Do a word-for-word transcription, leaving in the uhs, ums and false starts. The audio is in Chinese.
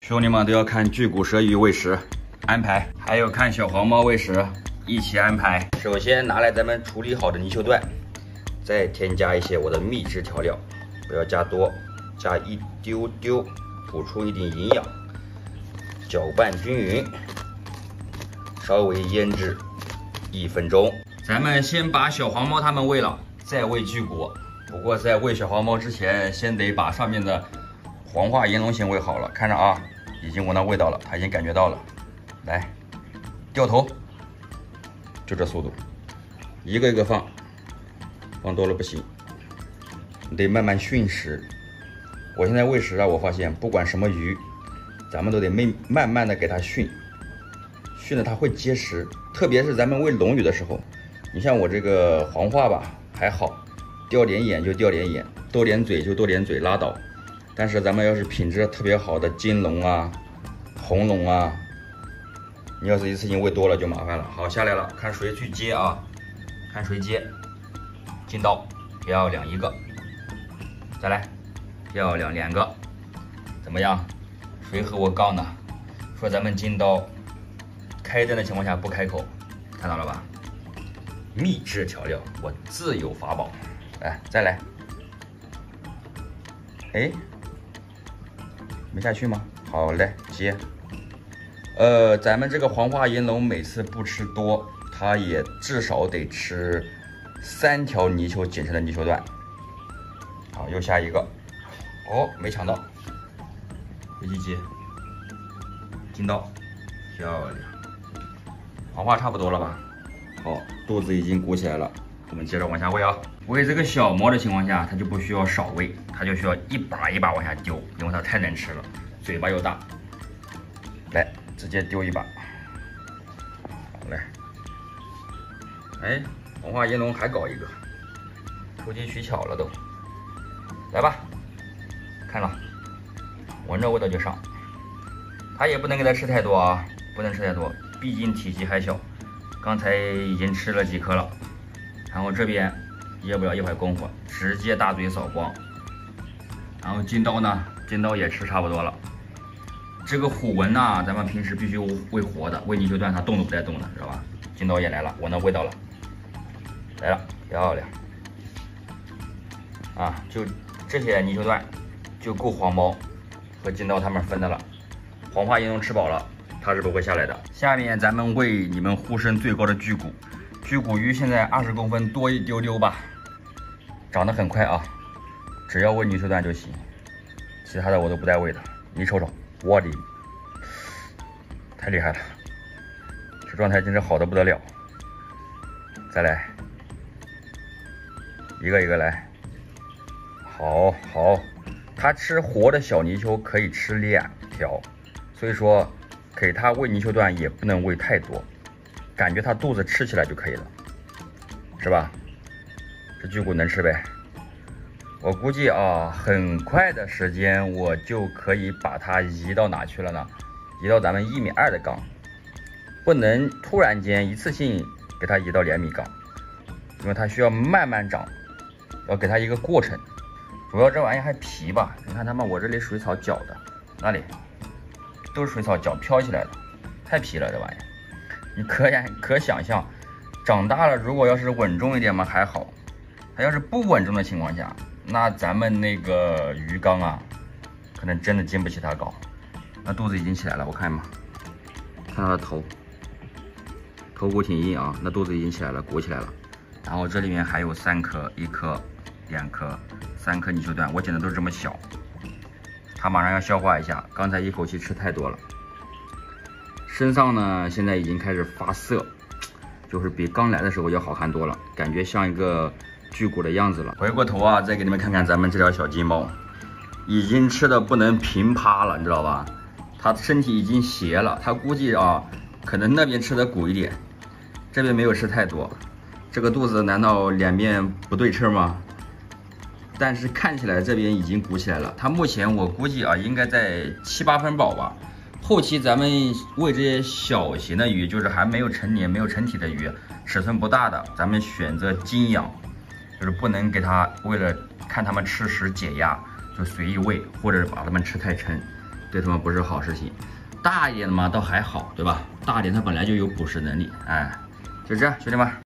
兄弟们都要看巨骨舌鱼喂食安排，还有看小黄猫喂食一起安排。首先拿来咱们处理好的泥鳅段，再添加一些我的秘制调料，不要加多，加一丢丢，补充一点营养，搅拌均匀，稍微腌制一分钟。咱们先把小黄猫它们喂了，再喂巨骨。不过在喂小黄猫之前，先得把上面的黄化银龙先喂好了。看着啊，已经闻到味道了，它已经感觉到了。来，掉头，就这速度，一个一个放，放多了不行，你得慢慢训食。我现在喂食啊，我发现不管什么鱼，咱们都得慢慢慢的给它训，训的它会接食。特别是咱们喂龙鱼的时候，你像我这个黄化吧，还好。掉点眼就掉点眼，多点嘴就多点嘴，拉倒。但是咱们要是品质特别好的金龙啊、红龙啊，你要是一次性喂多了就麻烦了。好，下来了，看谁去接啊？看谁接。金刀漂亮一个，再来，漂亮两个，怎么样？谁和我杠呢？说咱们金刀开灯的情况下不开口，看到了吧？秘制调料，我自有法宝。来，再来。哎，没下去吗？好嘞，接。呃，咱们这个黄化银龙每次不吃多，它也至少得吃三条泥鳅剪成的泥鳅段。好，又下一个。哦，没抢到。回去接。金刀，漂亮。黄化差不多了吧？好，肚子已经鼓起来了。我们接着往下喂啊！喂这个小猫的情况下，它就不需要少喂，它就需要一把一把往下丢，因为它太能吃了，嘴巴又大。来，直接丢一把。好嘞。哎，黄化银龙还搞一个，投机取巧了都。来吧，看了，闻着味道就上。它也不能给它吃太多啊，不能吃太多，毕竟体积还小。刚才已经吃了几颗了。然后这边噎不了一会儿功夫，直接大嘴扫光。然后金刀呢，金刀也吃差不多了。这个虎纹呢，咱们平时必须喂活的，喂泥鳅段它动都不带动的，知道吧？金刀也来了，闻到味道了，来了，漂亮。啊，就这些泥鳅段就够黄猫和金刀他们分的了。黄化银龙吃饱了，它是不会下来的。下面咱们喂你们呼声最高的巨骨。巨骨鱼现在二十公分多一丢丢吧，长得很快啊，只要喂泥鳅段就行，其他的我都不带喂的。你瞅瞅，我的，太厉害了，这状态真是好的不得了。再来，一个一个来，好好，它吃活的小泥鳅可以吃两条，所以说给它喂泥鳅段也不能喂太多。感觉它肚子吃起来就可以了，是吧？这巨骨能吃呗？我估计啊，很快的时间我就可以把它移到哪去了呢？移到咱们一米二的缸，不能突然间一次性给它移到两米缸，因为它需要慢慢长，要给它一个过程。主要这玩意还皮吧？你看他们我这里水草搅的，那里都是水草搅飘起来的，太皮了这玩意。你可想可想象，长大了如果要是稳重一点嘛还好，它要是不稳重的情况下，那咱们那个鱼缸啊，可能真的经不起它搞。那肚子已经起来了，我看嘛，看它的头，头骨挺硬啊，那肚子已经起来了，鼓起来了。然后这里面还有三颗，一颗、两颗、三颗泥鳅段，我捡的都是这么小。它马上要消化一下，刚才一口气吃太多了。身上呢，现在已经开始发色，就是比刚来的时候要好看多了，感觉像一个巨骨的样子了。回过头啊，再给你们看看咱们这条小金猫，已经吃的不能平趴了，你知道吧？它身体已经斜了，它估计啊，可能那边吃的鼓一点，这边没有吃太多。这个肚子难道两面不对称吗？但是看起来这边已经鼓起来了。它目前我估计啊，应该在七八分饱吧。后期咱们喂这些小型的鱼，就是还没有成年、没有成体的鱼，尺寸不大的，咱们选择精养，就是不能给它为了看它们吃食解压，就随意喂，或者把它们吃太撑。 对它们不是好事情。大一点的嘛倒还好，对吧？大一点它本来就有捕食能力，哎，就这样，兄弟们。